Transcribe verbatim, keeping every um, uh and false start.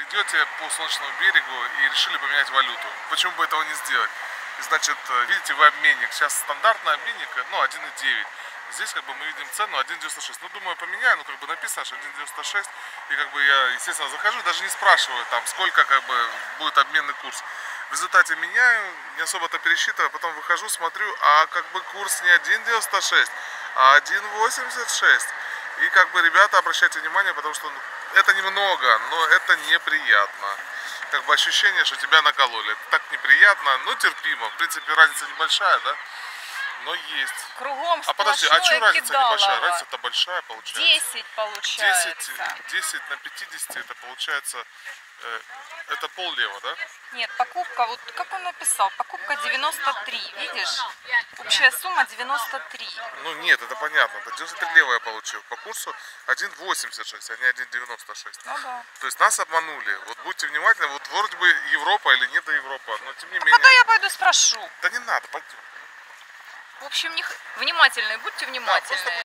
идете по Солнечному берегу и решили поменять валюту. Почему бы этого не сделать? И, значит, видите, вы обменник. Сейчас стандартный обменник, ну, один и девять. Здесь как бы мы видим цену один девяносто шесть. Ну, думаю, поменяю, ну, как бы написано, что один девяносто шесть. И как бы я, естественно, захожу, даже не спрашиваю, там, сколько как бы будет обменный курс. В результате меняю, не особо-то пересчитываю, потом выхожу, смотрю, а как бы курс не один девяносто шесть, а один восемьдесят шесть. И как бы, ребята, обращайте внимание, потому что ну, это немного, но это неприятно. Как бы ощущение, что тебя накололи. Это так неприятно, но терпимо. В принципе, разница небольшая, да? Но есть. Кругом а подожди, а что разница кидалово. небольшая? Разница-то большая получается. десять получается. десять, десять на пятьдесят, это получается, э, это пол лева, да? Нет, покупка, вот как он написал, покупка девяносто три, видишь? Общая сумма девяносто три. Ну нет, это понятно, это девяносто три лева я получил. По курсу один восемьдесят шесть, а не один девяносто шесть. Ну да. То есть нас обманули. Вот будьте внимательны, вот вроде бы Европа или не до Европа, но тем не А менее... когда я пойду спрошу? Да не надо, пойдем. В общем, не... внимательные, будьте внимательны. Да,